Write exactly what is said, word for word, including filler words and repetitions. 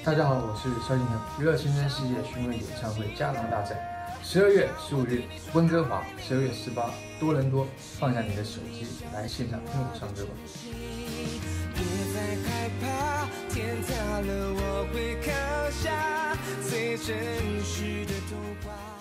大家好，我是萧敬腾。娱乐新生世界巡回演唱会加拿大站，十二月十五日温哥华，十二月十八多伦多。放下你的手机，来现场听我唱歌吧。 别再害怕，天塌了我会靠下最真实的童话。